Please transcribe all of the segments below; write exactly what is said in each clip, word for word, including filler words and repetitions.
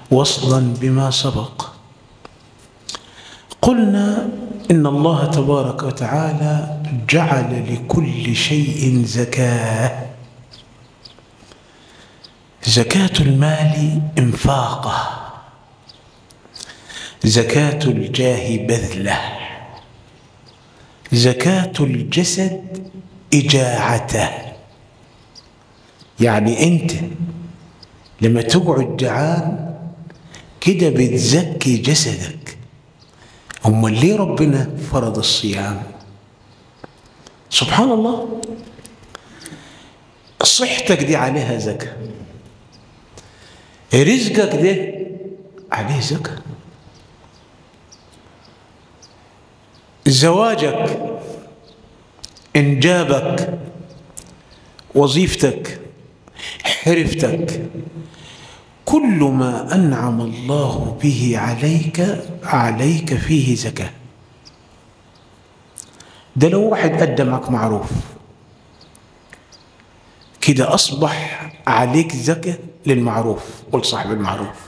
وصلا بما سبق. قلنا إن الله تبارك وتعالى جعل لكل شيء زكاة. زكاة المال إنفاقه، زكاة الجاه بذله، زكاة الجسد إجاعته. يعني أنت لما تقعد جعان كده بتزكي جسدك. أما ليه ربنا فرض الصيام؟ سبحان الله، صحتك دي عليها زكاة، رزقك ده عليه زكاة، زواجك، إنجابك، وظيفتك، حرفتك، كل ما أنعم الله به عليك عليك فيه زكاة. ده لو واحد قدمك معروف كده أصبح عليك زكاة للمعروف ولصاحب المعروف.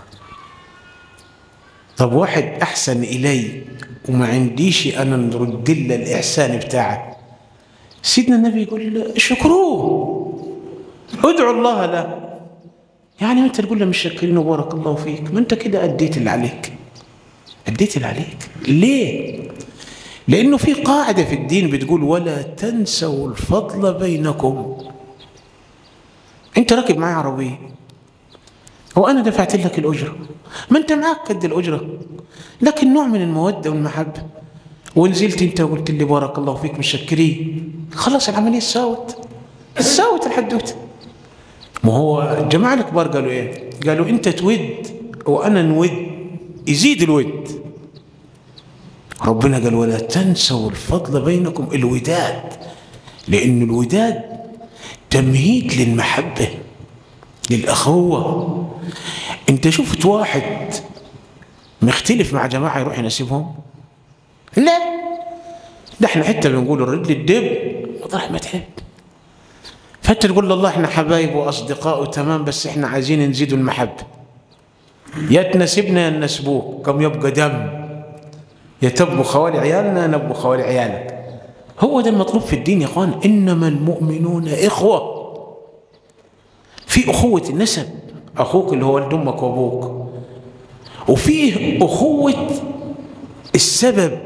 طب واحد أحسن إلي وما عنديش أنا نرد له الإحسان بتاعه، سيدنا النبي يقول شكروه، ادعوا الله له. يعني أنت تقول له مش شاكرين وبارك الله فيك، ما أنت كده أديت اللي عليك، أديت اللي عليك. ليه؟ لأنه في قاعدة في الدين بتقول ولا تنسوا الفضل بينكم. أنت راكب معي عربية وأنا دفعت لك الأجرة، ما أنت معك قد الأجرة، لكن نوع من المودة والمحبة، ونزلت أنت وقلت لي بارك الله فيك مشكرين، خلاص العملية ساوت ساوت الحدوتة. ما هو الجماعة الكبار قالوا إيه؟ قالوا أنت تود وأنا نود، يزيد الود. ربنا قال ولا تنسوا الفضل بينكم، الوداد، لأن الوداد تمهيد للمحبة للأخوة. أنت شفت واحد مختلف مع جماعة يروح يناسبهم؟ لا، ده احنا حتى بنقول الرجل الدب وطرح ما تحب. فانت تقول له الله احنا حبايب واصدقاء وتمام، بس احنا عايزين نزيدوا المحبه، يا تناسبنا يا نناسبوك، كم يبقى دم، يا تبقوا خوالي عيالنا نبقوا خوالي عيالك. هو ده المطلوب في الدين يا اخوان، انما المؤمنون اخوه. في اخوه النسب، اخوك اللي هو ولد امك وابوك، وفيه اخوه السبب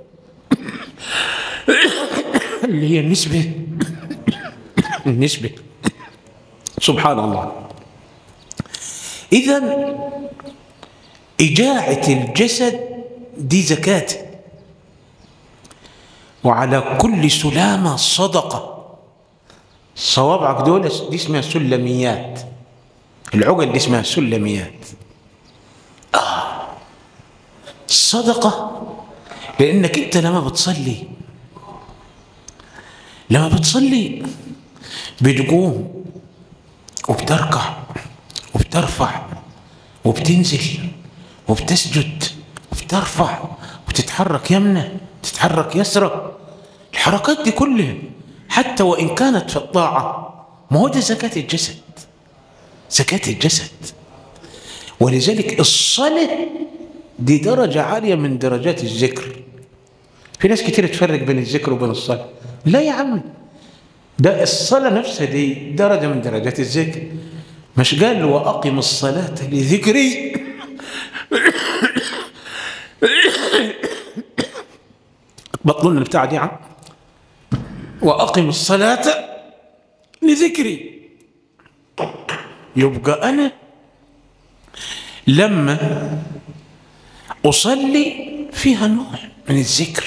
اللي هي النسبه النسبة. سبحان الله. إذن إجاعة الجسد دي زكاة، وعلى كل سلامة صدقة. صوابعك دول دي اسمها سلميات، العقل دي اسمها سلميات. آه صدقة، لأنك أنت لما بتصلي لما بتصلي بتقوم وبتركع وبترفع وبتنزل وبتسجد وبترفع وتتحرك يمنى تتحرك يسرى. الحركات دي كلها حتى وإن كانت في الطاعة، ما هو ده زكاة الجسد، زكاة الجسد. ولذلك الصلاة دي درجة عالية من درجات الذكر. في ناس كتير تفرق بين الذكر وبين الصلاة. لا يا عمي، ده الصلاة نفسها دي درجة من درجات الذكر. مش قال وأقم الصلاة لذكري بطلون البتاع دي عم وأقم الصلاة لذكري. يبقى أنا لما أصلي فيها نوع من الذكر.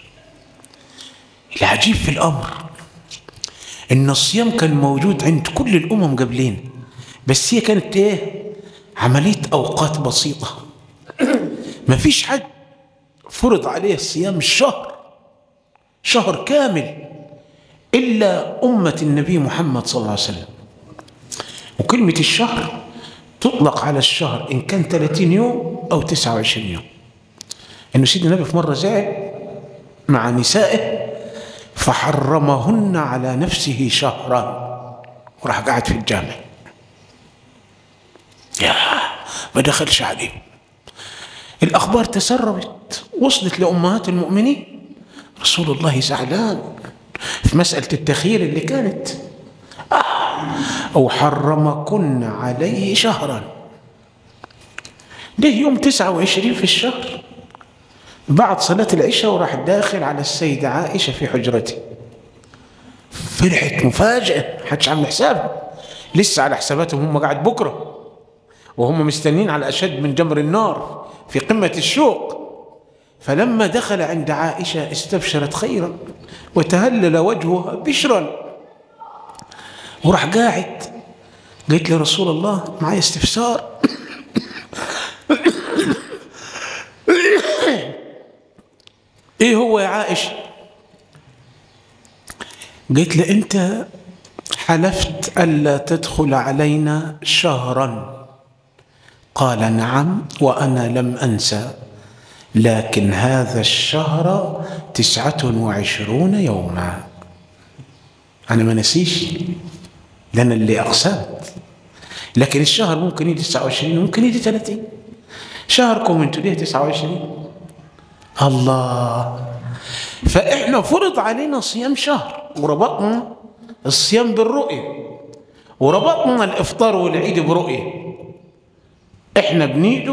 العجيب في الأمر إن الصيام كان موجود عند كل الأمم قبلين، بس هي كانت إيه؟ عملية أوقات بسيطة. ما فيش حد فرض عليه الصيام الشهر شهر كامل إلا أمة النبي محمد صلى الله عليه وسلم. وكلمة الشهر تطلق على الشهر إن كان ثلاثين يوم أو تسعة وعشرين يوم. إنه سيدنا النبي في مرة زعل مع نسائه فحرمهن على نفسه شهرا، وراح قاعد في الجامع. يا ما دخلش عليهم. الأخبار تسربت وصلت لأمهات المؤمنين، رسول الله زعلان في مسألة التخيير اللي كانت. آه أو حرمكن عليه شهرا. ده يوم تسعة وعشرين في الشهر بعد صلاة العشاء، وراح داخل على السيدة عائشة في حجرته. فرحت مفاجأة، محدش عامل حسابها، لسه على حساباتهم هم قاعد بكرة وهم مستنين على أشد من جمر النار في قمة الشوق. فلما دخل عند عائشة استبشرت خيرا وتهلل وجهها بشرا، وراح قاعد. قلت له رسول الله معي استفسار. ايه هو يا عائشة؟ قلت له انت حلفت ألا تدخل علينا شهرا. قال نعم وأنا لم أنسى، لكن هذا الشهر تسعة وعشرون يوما. أنا ما نسيش، ده أنا اللي أقسمت. لكن الشهر ممكن يجي تسعة وعشرين وممكن يجي ثلاثين. شهركم انتوا ليه تسعة وعشرين؟ الله. فإحنا فرض علينا صيام شهر، وربطنا الصيام بالرؤية، وربطنا الإفطار والعيد برؤية. إحنا بنيجوا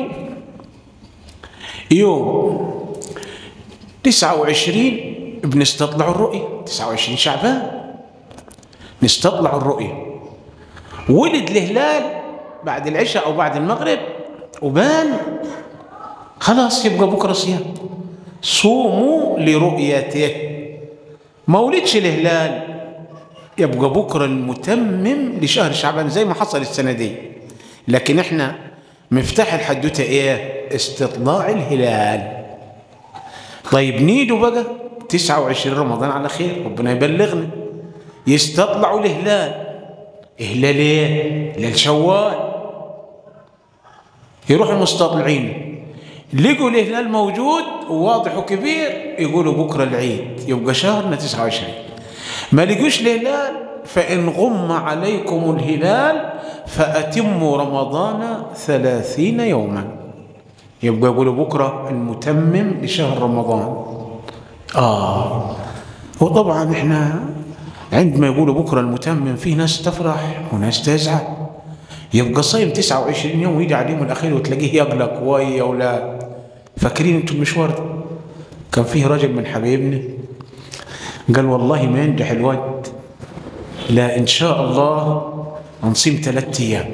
يوم تسعة وعشرين بنستطلع الرؤية، تسعة وعشرين شعبان نستطلع الرؤية. ولد الهلال بعد العشاء أو بعد المغرب وبان، خلاص يبقى بكرة صيام. صوموا لرؤيته. ما ولدش الهلال يبقى بكرة المتمم لشهر شعبان زي ما حصل السنة دي. لكن احنا مفتاح الحدوتة ايه؟ استطلاع الهلال. طيب نيجوا بقى تسعة وعشرين رمضان على خير، ربنا يبلغنا. يستطلعوا الهلال. هلال ايه؟ هلال شوال. يروحوا مستطلعين، لقوا الهلال موجود وواضح وكبير، يقولوا بكرة العيد، يبقى شهرنا تسعة وعشرين. ما لقوش الهلال، فإن غم عليكم الهلال فأتموا رمضان ثلاثين يوما، يبقى يقولوا بكرة المتمم لشهر رمضان. آه وطبعا إحنا عندما يقولوا بكرة المتمم فيه ناس تفرح وناس تزعل. يبقى صايم تسعة وعشرين يوم ويجي على اليوم الأخير وتلاقيه يقلق ويا أولاد. فاكرين انتم المشوار ده؟ كان فيه رجل من حبايبنا قال والله ما ينجح الواد، لا إن شاء الله هنصيم ثلاثة أيام.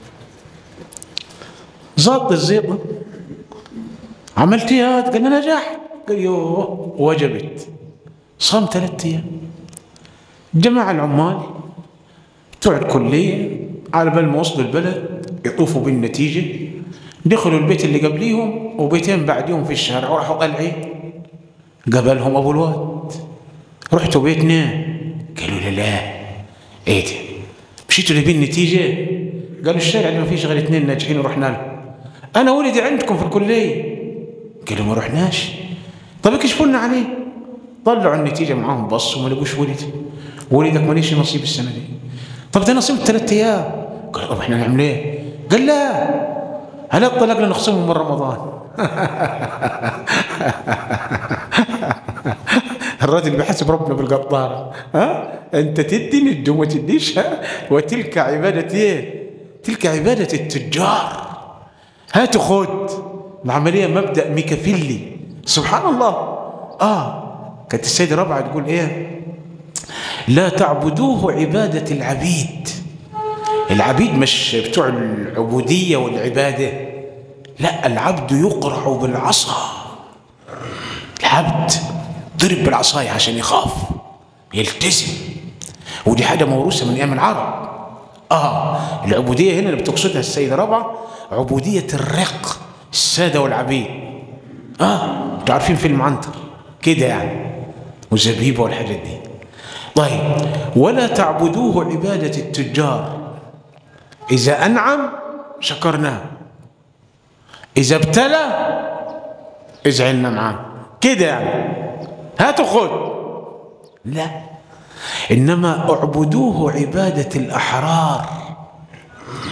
زاط الزيطة، عملت ايه؟ قال لنا نجحت. قال يوه وجبت. صام ثلاثة أيام. جماعة العمال بتوع الكلية على بال ما وصلوا البلد يطوفوا بالنتيجة، دخلوا البيت اللي قبليهم وبيتين بعديهم في الشارع وراحوا قلعين. قبلهم أبو الواد، رحتوا بيتنا؟ قالوا لا لا. ايه ده؟ مشيتوا جايبين النتيجة؟ قالوا الشارع اللي ما فيش غير اثنين ناجحين ورحنا لهم. أنا ولدي عندكم في الكلية. قالوا ما رحناش. طب اكشفوا لنا عليه. طلعوا النتيجة معاهم، بصوا ما لقوش ولدي. ولدك ماليش نصيب السنة دي. طب ده نصيب ثلاث أيام. قالوا طب احنا نعمل ايه؟ قال لا، هل الطلاق نخصمه من رمضان؟ الراجل بيحسب ربنا بالقطارة. ها؟ أنت تدي ندي وما تديش. وتلك عبادة إيه؟ تلك عبادة التجار. هات خد. العملية مبدأ ميكافيلي. سبحان الله. آه كانت السيدة ربعة تقول إيه؟ لا تعبدوه عبادة العبيد. العبيد مش بتوع العبودية والعبادة، لا، العبد يقرع بالعصا. العبد ضرب بالعصاية عشان يخاف يلتزم، ودي حاجة موروثة من أيام العرب. آه العبودية هنا اللي بتقصدها السيدة ربعة عبودية الرق، السادة والعبيد. آه انتوا عارفين فيلم عنتر كده يعني، وزبيبة والحاجات دي. طيب ولا تعبدوه عبادة التجار. إذا أنعم شكرناه، إذا ابتلى ازعلنا معاه كده يعني. هاتوا خد. لا، إنما اعبدوه عبادة الأحرار.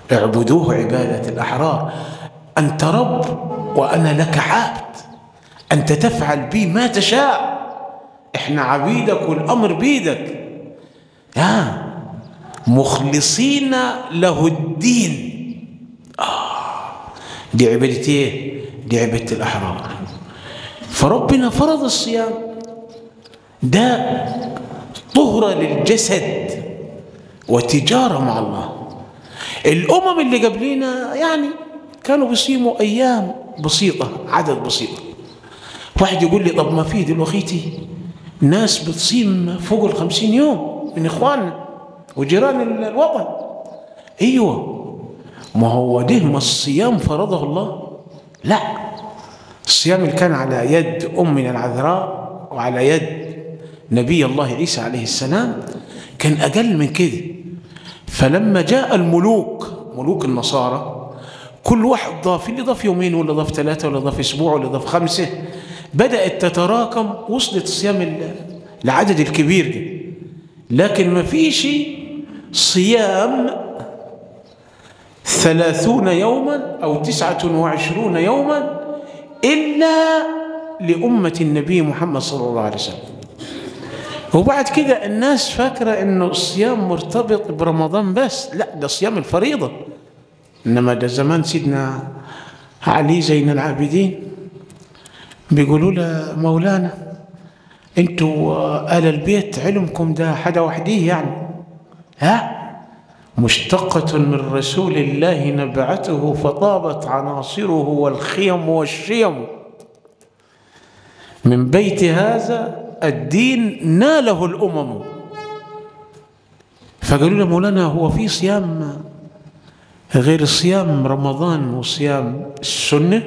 اعبدوه عبادة الأحرار. أنت رب وأنا لك عبد، أنت تفعل بي ما تشاء، إحنا عبيدك والأمر بيدك. آه مخلصين له الدين. آه دي عبادة إيه؟ دي عبادة الأحرار. فربنا فرض الصيام ده طهرة للجسد وتجارة مع الله. الأمم اللي قبلنا يعني كانوا بيصيموا أيام بسيطة، عدد بسيط. واحد يقول لي طب ما في دلوقتي ناس بتصيم فوق الخمسين يوم من إخواننا وجيران الوطن. أيوة، ما هو ده ما الصيام فرضه الله؟ لا، الصيام اللي كان على يد أمنا العذراء وعلى يد نبي الله عيسى عليه السلام كان أقل من كده. فلما جاء الملوك، ملوك النصارى، كل واحد ضاف، اللي ضاف يومين ولا ضاف ثلاثة ولا ضاف أسبوع ولا ضاف خمسة، بدأت تتراكم، وصلت الصيام العدد الكبير ده. لكن ما فيش صيام ثلاثون يوما أو تسعة وعشرون يوما إلا لأمة النبي محمد صلى الله عليه وسلم. وبعد كده الناس فاكرة إنه الصيام مرتبط برمضان بس. لا، ده صيام الفريضة. إنما ده زمان سيدنا علي زين العابدين بيقولوا له مولانا انتوا آل البيت علمكم ده حدا وحديه يعني، ها مشتقة من رسول الله نبعته فطابت عناصره والخيم والشيم، من بيت هذا الدين ناله الأمم. فقالوا له مولانا هو في صيام غير صيام رمضان وصيام السنة؟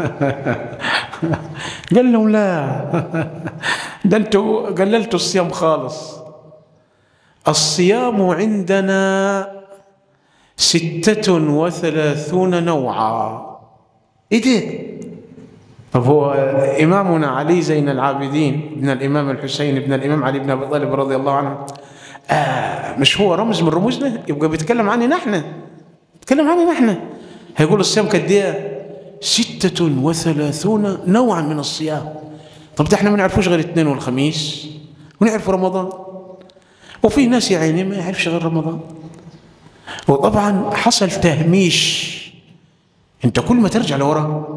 قال لهم لا، ده انتوا قللتوا الصيام خالص. الصيام عندنا ستة وثلاثون نوعا. ايه ده؟ طب هو إمامنا علي زين العابدين ابن الإمام الحسين ابن الإمام علي بن أبي طالب رضي الله عنه، آه مش هو رمز من رموزنا؟ يبقى بيتكلم عننا احنا، بيتكلم عننا احنا. هيقول الصيام قد ايه؟ ستة وثلاثون نوعا من الصيام. طب ده احنا ما نعرفوش غير الاثنين والخميس، ونعرف رمضان، وفي ناس يا عيني ما يعرفش غير رمضان. وطبعا حصل تهميش. انت كل ما ترجع لورا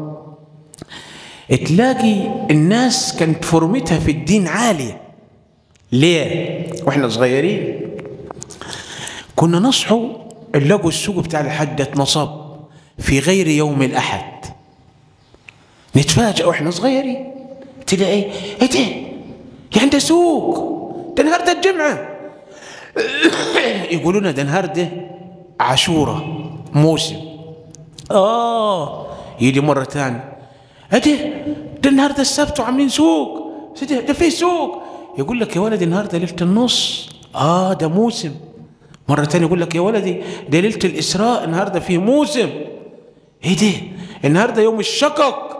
تلاقي الناس كانت فورمتها في الدين عالية. ليه؟ واحنا صغيرين كنا نصحوا نلاقوا السوق بتاع الحد اتنصب في غير يوم الأحد. نتفاجئ واحنا صغيرين تلاقي ايه ده؟ يعني ده سوق، ده نهار ده الجمعة. يقولوا لنا ده نهار ده عاشورة موسم. اه يجي مرة ثانية ايه ده؟ ده النهار ده السبت وعاملين سوق، ده, ده في سوق. يقول لك يا ولدي النهار ده ليلة النص، اه ده موسم. مرة ثانية يقول لك يا ولدي ده ليلة الإسراء، النهار ده فيه موسم. ايه ده؟ النهار ده يوم الشقق.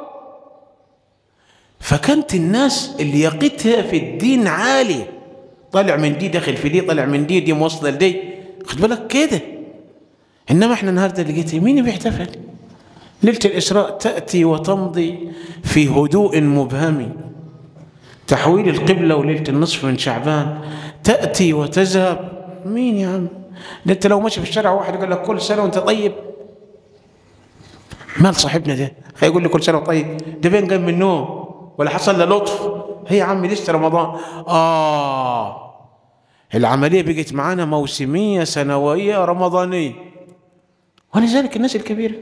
فكانت الناس اللي يقتها في الدين عالي، طالع من دي داخل في دي، طالع من دي دي موصله لدي، خد بالك كده. انما احنا النهارده لقيت مين بيحتفل؟ ليله الاسراء تاتي وتمضي في هدوء مبهم، تحويل القبله وليله النصف من شعبان تاتي وتذهب. مين يا عم؟ ده انت لو ماشي في الشارع واحد قال لك كل سنه وانت طيب، مال صاحبنا ده هيقول لي كل سنه وطيب؟ ده بين قام من النوم ولا حصل له لطف؟ هي يا عمي لسه رمضان. آه العملية بقت معانا موسمية سنوية رمضانية. ولذلك الناس الكبيرة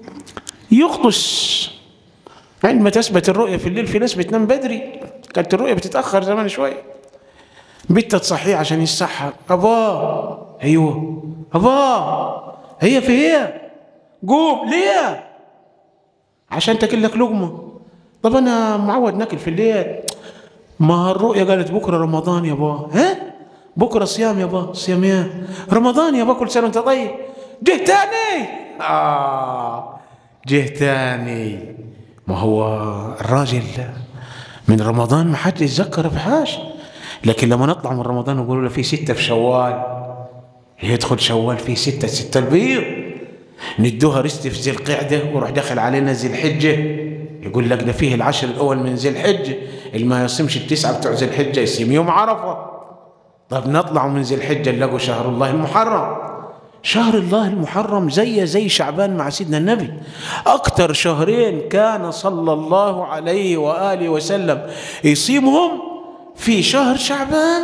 يغطس عندما تثبت الرؤية في الليل. في ناس بتنام بدري، كانت الرؤية بتتأخر زمان شوية، بنتها تصحيه عشان يصحى. أبا أيوه أبا هي في هي قوم ليه؟ عشان تاكل لك لقمة. طب أنا معود ناكل في الليل. ما الرؤية قالت بكرة رمضان يا با. ها؟ بكرة صيام يا با. صيام ايه؟ رمضان يا با، كل سنة وانت طيب. جه تاني. آه جه تاني. ما هو الراجل من رمضان ما حد يتذكر بحاجة، لكن لما نطلع من رمضان ويقولوا له في ستة في شوال، يدخل شوال في ستة ستة البيض. ندوها رست في ذي القعدة وروح دخل علينا ذي الحجة، يقول لك ده فيه العشر الأول من ذي الحجة، اللي ما يصيمش التسعة بتوع ذي الحجة يصيم يوم عرفة. طب نطلع من ذي الحجة نلاقوا شهر الله المحرم. شهر الله المحرم زي زي شعبان مع سيدنا النبي، أكتر شهرين كان صلى الله عليه وآله وسلم يصيمهم في شهر شعبان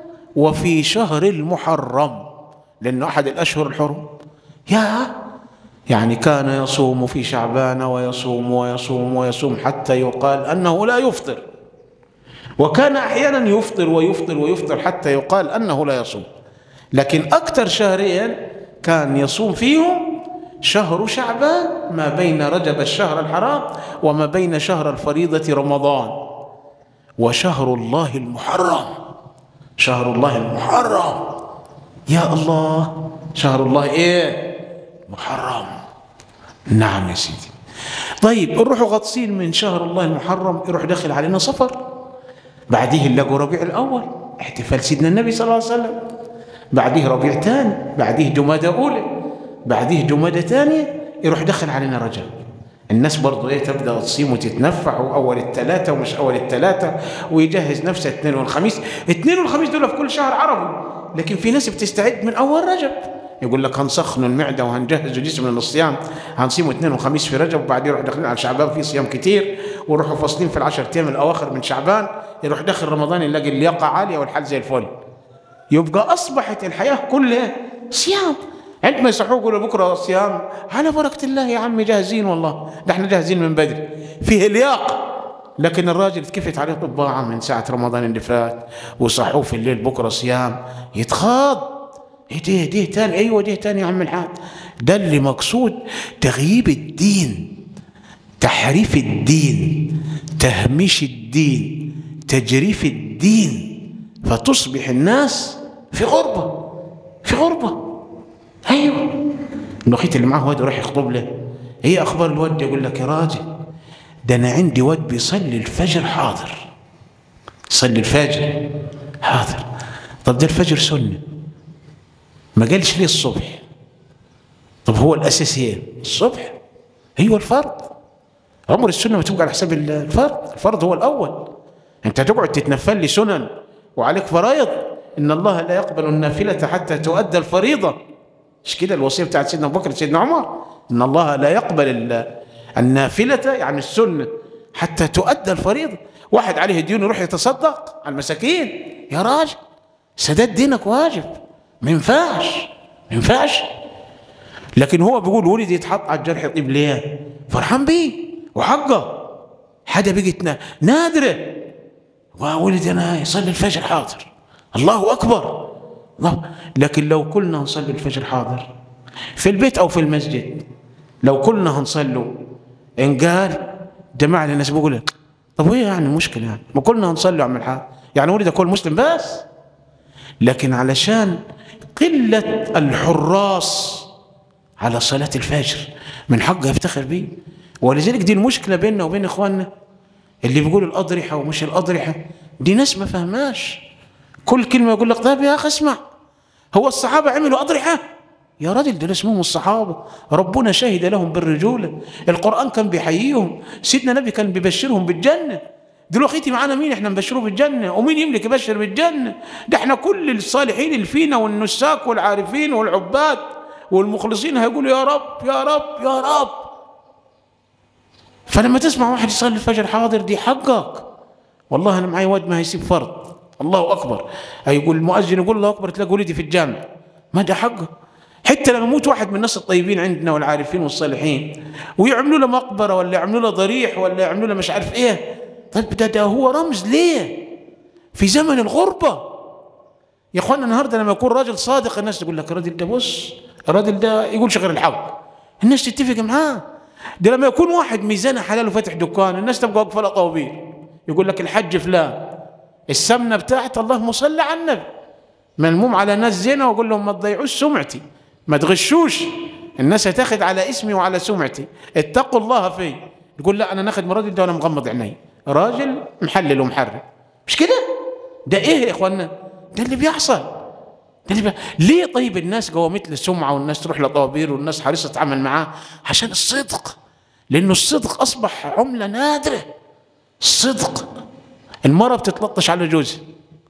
وفي شهر المحرم، لأنه أحد الأشهر الحرم. يا يعني كان يصوم في شعبان ويصوم ويصوم ويصوم حتى يقال أنه لا يفطر، وكان أحيانا يفطر ويفطر ويفطر حتى يقال أنه لا يصوم. لكن أكثر شهرين كان يصوم فيهم شهر شعبان، ما بين رجب الشهر الحرام وما بين شهر الفريضة رمضان، وشهر الله المحرم. شهر الله المحرم، يا الله، شهر الله ايه؟ محرم. نعم يا سيدي. طيب نروحوا غطسين من شهر الله المحرم، يروح داخل علينا صفر، بعديه نلاقوا ربيع الأول احتفال سيدنا النبي صلى الله عليه وسلم، بعديه ربيع ثاني، بعديه جمادى أولى، بعديه جمادى ثانية، يروح دخل علينا رجب. الناس برضو ايه تبدأ تصيم وتتنفح، وأول الثلاثة ومش أول الثلاثة، ويجهز نفسه اثنين والخميس. اثنين والخميس دول في كل شهر عربي، لكن في ناس بتستعد من أول رجب، يقول لك هنسخن المعدة وهنجهز جسمنا للصيام، هنصيم اثنين وخميس في رجب، وبعدين يروح داخلين على شعبان في صيام كتير، ويروحوا فاصلين في العشر أيام الأواخر من شعبان، يروح داخل رمضان يلاقي اللياقة عالية والحال زي الفل. يبقى أصبحت الحياة كلها صيام. عندما يصحوا يقولوا بكرة صيام، على بركة الله يا عمي جاهزين، والله ده احنا جاهزين من بدري، فيه لياقة. لكن الراجل اتكفت عليه طباعة من ساعة رمضان اللي فات، وصحوه في الليل بكرة صيام، يتخاض. ايه ده ده تاني؟ ايوه ده تاني يا عم الحاج. ده اللي مقصود تغييب الدين، تحريف الدين، تهميش الدين، تجريف الدين، فتصبح الناس في غربة، في غربة. ايوه الوقت اللي معاه واد راح يخطب له، ايه اخبار الواد؟ يقول لك يا راجل ده انا عندي واد بيصلي الفجر حاضر، يصلي الفجر حاضر. طب ده الفجر سنة، ما قالش ليه الصبح؟ طب هو الاساس ايه؟ الصبح، هو الفرض. عمر السنة ما تبقى على حساب الفرض، الفرض هو الاول. انت تقعد تتنفل لي سنن وعليك فرائض؟ ان الله لا يقبل النافلة حتى تؤدى الفريضة. مش كده الوصية بتاعت سيدنا ابو بكر سيدنا عمر؟ ان الله لا يقبل النافلة يعني السنة حتى تؤدى الفريضة. واحد عليه ديون يروح يتصدق على المساكين، يا راجل سداد دينك واجب، ما ينفعش، ما ينفعش. لكن هو بيقول ولدي يتحط على الجرح يطيب ليه؟ فرحان بيه وحقه، حاجة بقت نادرة. وولدي انا يصلي الفجر حاضر، الله اكبر الله. لكن لو كلنا نصلي الفجر حاضر في البيت او في المسجد، لو كلنا هنصلوا، ان قال جماعه الناس بيقول لك طب ايه يعني المشكله؟ يعني ما كلنا هنصلي عم الحاج، يعني ولد كل مسلم بس. لكن علشان قله الحراس على صلاه الفجر من حقه يفتخر بيه. ولذلك دي المشكله بيننا وبين اخواننا اللي بيقولوا الاضرحه ومش الاضرحه، دي ناس ما فهماش. كل كلمه يقول لك طيب يا اخي اسمع، هو الصحابه عملوا اضرحه؟ يا راجل دول اسمهم الصحابه، ربنا شهد لهم بالرجوله، القران كان بيحييهم، سيدنا النبي كان بيبشرهم بالجنه. دلوقتي معانا مين احنا نبشره بالجنه؟ ومين يملك يبشر بالجنه؟ ده احنا كل الصالحين اللي فينا والنساك والعارفين والعباد والمخلصين هيقولوا يا رب يا رب يا رب. فلما تسمع واحد يصلي الفجر حاضر، دي حقك. والله انا معايا واد ما هيسيب فرض، الله اكبر، هيقول المؤذن يقول الله اكبر تلاقي ولدي في الجامع، ما ده حقه. حتى لما يموت واحد من الناس الطيبين عندنا والعارفين والصالحين ويعملوا له مقبره ولا يعملوا له ضريح ولا يعملوا له مش عارف ايه، طيب ده, ده هو رمز ليه في زمن الغربه. يا اخوانا النهارده لما يكون راجل صادق الناس تقول لك الراجل ده بص، الراجل ده يقولش غير الحق، الناس تتفق معاه. ده لما يكون واحد ميزانه حلال وفاتح دكان، الناس تبقى واقفه له طوابير، يقول لك الحج فلان السمنه بتاعت اللهم صل على النبي، ملموم على ناس زينه، واقول لهم ما تضيعوش سمعتي، ما تغشوش، الناس هتاخد على اسمي وعلى سمعتي، اتقوا الله فيه. يقول لا انا ناخد من الراجل ده وانا مغمض عيني، راجل محلل ومحرر. مش كده؟ ده ايه يا اخوانا؟ ده اللي بيحصل، ليه طيب الناس قومت له سمعة والناس تروح لطوابير والناس حريصة تتعامل معاه؟ عشان الصدق، لأنه الصدق أصبح عملة نادرة. الصدق. المرأة بتتلطش على جوزها،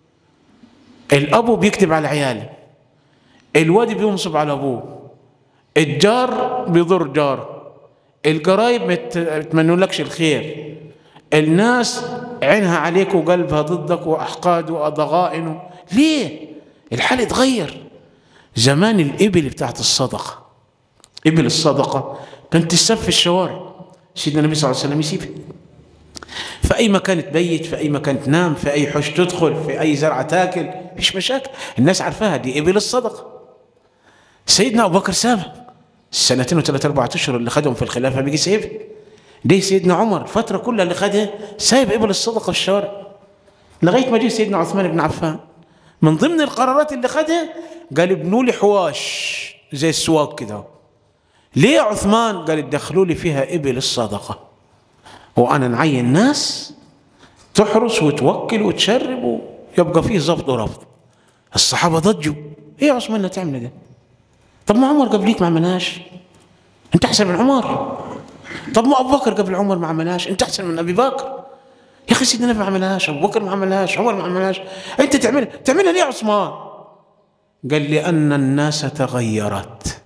الأبو بيكتب على عياله، الواد بينصب على أبوه، الجار بيضر جاره، القرايب ما يتمنولكش الخير، الناس عينها عليك وقلبها ضدك وأحقاد وضغائن. ليه؟ الحال اتغير. زمان الإبل بتاعت الصدقة، إبل الصدقة كانت تسب في الشوارع، سيدنا النبي صلى الله عليه وسلم يسيبها في أي مكان تبيت، في أي مكان تنام، في أي حوش تدخل، في أي زرعة تاكل، مفيش مشاكل، الناس عارفاها دي إبل الصدقة. سيدنا أبو بكر سابها السنتين وثلاث أربعة أشهر اللي خدهم في الخلافة بيجي سايبها. ليه؟ سيدنا عمر الفترة كلها اللي خدها سايب إبل الصدقة في الشوارع، لغاية ما جه سيدنا عثمان بن عفان من ضمن القرارات اللي خدها قال ابنوا لي حواش زي السواق كده. ليه يا عثمان؟ قال ادخلوا لي فيها إبل الصدقة وأنا نعين ناس تحرس وتوكل وتشرب ويبقى فيه ضبط وربط. الصحابة ضجوا، إيه يا عثمان اللي تعمل ده؟ طب ما عمر قبليك ما عملهاش، أنت أحسن من عمر. طب ما أبو بكر قبل عمر ما عملهاش، أنت أحسن من أبي بكر. يا أخي سيدنا النبي ما عملهاش، أبو بكر ما عملهاش، عمر ما عملهاش، أنت تعملها تعملها ليه يا عثمان؟ قال لأن الناس تغيرت،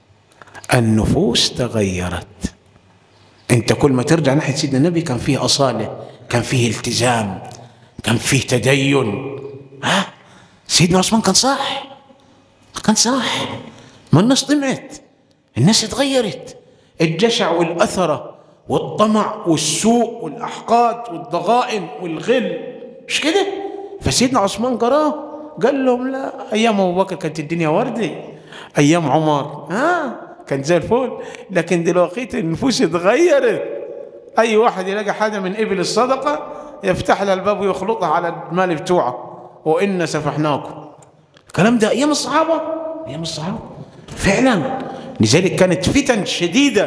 النفوس تغيرت. أنت كل ما ترجع ناحية سيدنا النبي كان فيه أصالة، كان فيه التزام، كان فيه تدين. ها؟ سيدنا عثمان كان صح، كان صح. ما الناس طمعت، الناس اتغيرت، الجشع والأثرة والطمع والسوء والأحقاد والضغائن والغل، مش كده؟ فسيدنا عثمان قراه قال لهم لا، أيام أبو بكر كانت الدنيا وردي، أيام عمر ها كان زي الفل، لكن دلوقتي النفوس اتغيرت. أي واحد يلاقي حاجة من إبل الصدقة يفتح لها الباب ويخلطها على المال بتوعه، وإن سفحناكم. الكلام ده أيام الصحابة، أيام الصحابة فعلا. لذلك كانت فتن شديدة،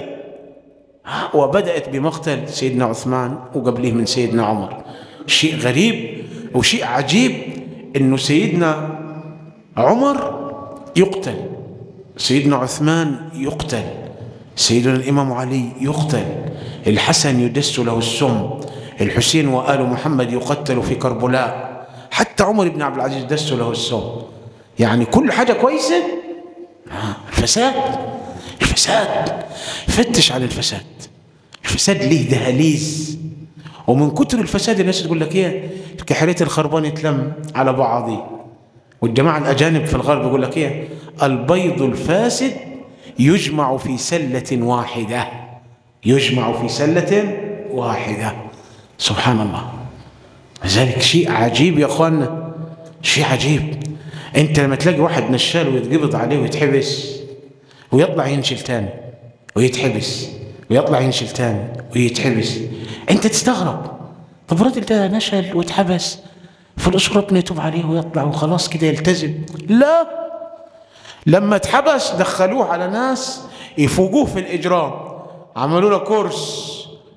وبدأت بمقتل سيدنا عثمان وقبله من سيدنا عمر. شيء غريب وشيء عجيب إنه سيدنا عمر يقتل، سيدنا عثمان يقتل، سيدنا الإمام علي يقتل، الحسن يدس له السم، الحسين وآل محمد يقتل في كربلاء، حتى عمر بن عبد العزيز دس له السم. يعني كل حاجة كويسة. الفساد، الفساد فتش على الفساد. الفساد ليه دهاليز، ومن كتر الفساد الناس تقول لك ايه، الكحريت الخربان يتلم على بعضه. والجماعة الأجانب في الغرب يقول لك ايه، البيض الفاسد يجمع في سلة واحدة، يجمع في سلة واحدة. سبحان الله. لذلك شيء عجيب يا اخوانا، شيء عجيب. انت لما تلاقي واحد نشال ويتقبض عليه ويتحبس ويطلع ينشل تاني ويتحبس ويطلع ينشل تاني ويتحبس، انت تستغرب. طب الراجل ده نشل واتحبس في الاسره ربنا يتوب عليه ويطلع وخلاص كده يلتزم؟ لا، لما اتحبس دخلوه على ناس يفوقوه في الاجرام، عملوا له كورس،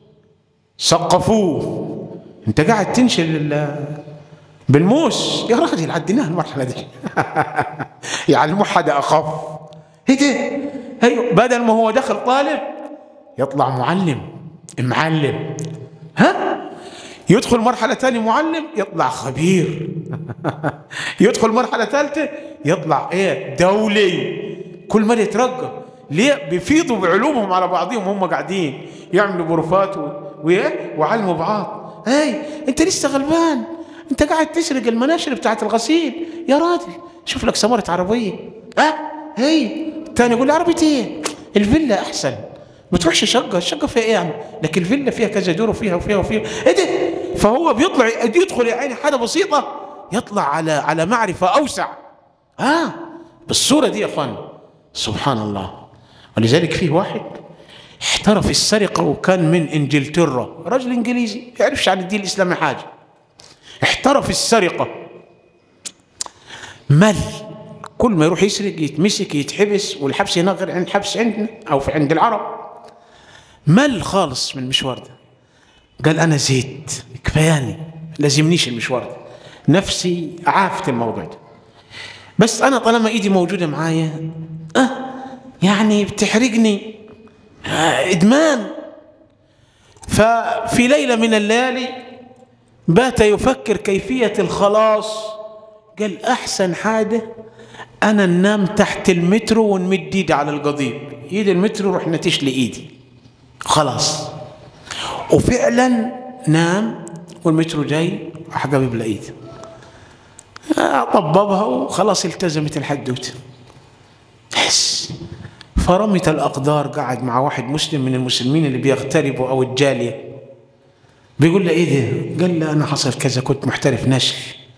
سقفوه. انت قاعد تنشل بالموس يا راجل، عديناها المرحله دي. يعلموه حدا اخف. ايه ده؟ ايوه، بدل ما هو دخل طالب يطلع معلم، معلم. ها؟ يدخل مرحله ثانيه معلم يطلع خبير. يدخل مرحله ثالثه يطلع ايه؟ دولي. كل ما يترقى. ليه؟ بيفيضوا بعلومهم على بعضهم، هم قاعدين يعملوا بروفات وايه وعلموا بعض. اي انت لسه غلبان، انت قاعد تسرق المناشر بتاعت الغسيل يا راجل، شوف لك سمرة عربية. اه هي الثاني يقول لي عربية ايه؟ الفيلا احسن، ما تروحش شقة، الشقة فيها ايه يعني؟ لكن الفيلا فيها كذا دور وفيها وفيها وفيها. ايه ده؟ فهو بيطلع يدخل يا عيني حاجة بسيطة يطلع على على معرفة اوسع. اه بالصورة دي يا اخوان. سبحان الله. ولذلك فيه واحد احترف السرقة وكان من انجلترا، رجل انجليزي ما يعرفش عن الدين الاسلامي حاجة، احترف السرقة، مل، كل ما يروح يسرق يتمسك يتحبس، والحبس هنا غير عند الحبس عندنا او في عند العرب. مل خالص من المشوار ده، قال انا زيت كفاياني، لازمنيش المشوار ده، نفسي عافت الموضوع ده. بس أنا طالما إيدي موجودة معايا أه يعني بتحرجني، آه إدمان. ففي ليلة من الليالي بات يفكر كيفية الخلاص، قال أحسن حاجة أنا ننام تحت المترو ونمد إيدي على القضيب، إيد المترو رح نتش لي إيدي خلاص. وفعلا نام والمترو جاي راح قبيب لإيدي، طببها وخلاص التزمت الحدوته. بس فرمت الأقدار قعد مع واحد مسلم من المسلمين اللي بيغتربوا أو الجالية، بيقول له إيه ده؟ قال له أنا حصل كذا، كنت محترف نشل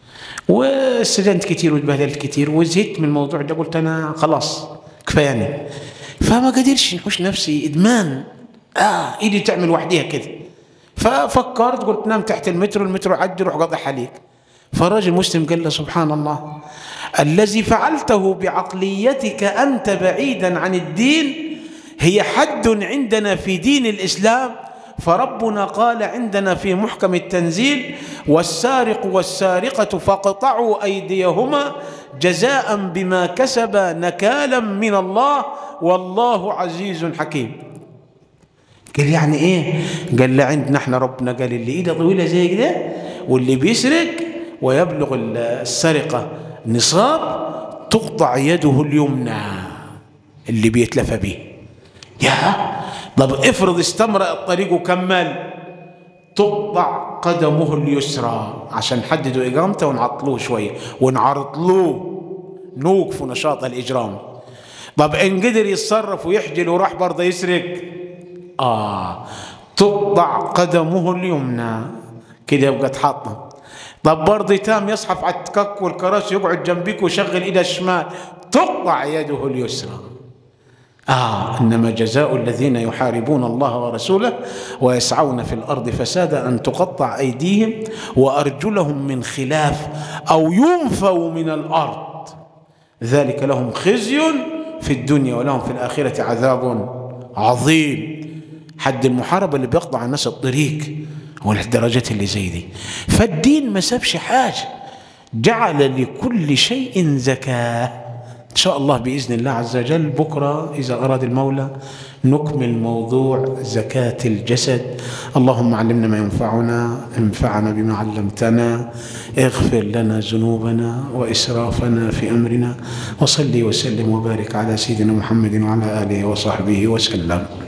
واستدنت كتير واتبهدلت كتير وزهدت من الموضوع ده، قلت أنا خلاص كفاياني. فما قدرش نحوش نفسي، إدمان، آه إيدي تعمل وحديها كده. ففكرت قلت نام تحت المترو، المترو عدي روح قضي عليك. فالراجل المسلم قال له سبحان الله، الذي فعلته بعقليتك أنت بعيدا عن الدين هي حد عندنا في دين الإسلام، فربنا قال عندنا في محكم التنزيل والسارق والسارقة فاقطعوا أيديهما جزاء بما كسبا نكالا من الله والله عزيز حكيم. قال يعني ايه؟ قال لي عندنا احنا ربنا قال اللي ايده طويله زي كده واللي بيسرق ويبلغ السرقه نصاب تقطع يده اليمنى اللي بيتلفى به. يا طب افرض استمرأ الطريق وكمل، تقطع قدمه اليسرى عشان حددوا اقامته ونعطلوه شويه ونعرضلوه نوقف نشاط الاجرام. طب ان قدر يتصرف ويحجل وراح برضه يسرق، آه تقطع قدمه اليمنى كده يبقى تحطم. طب برضه تام يصحف على التكك والكراسي يقعد جنبك ويشغل ايده الشمال، تقطع يده اليسرى. آه إنما جزاء الذين يحاربون الله ورسوله ويسعون في الأرض فسادا أن تقطع أيديهم وأرجلهم من خلاف أو ينفوا من الأرض، ذلك لهم خزي في الدنيا ولهم في الآخرة عذاب عظيم. حد المحاربة اللي بيقطع الناس الطريق والدرجات اللي زي دي. فالدين ما سابش حاجة، جعل لكل شيء زكاة. إن شاء الله بإذن الله عز وجل بكرة إذا أراد المولى نكمل موضوع زكاة الجسد. اللهم علمنا ما ينفعنا، انفعنا بما علمتنا، اغفر لنا ذنوبنا وإسرافنا في أمرنا، وصلي وسلم وبارك على سيدنا محمد وعلى آله وصحبه وسلم.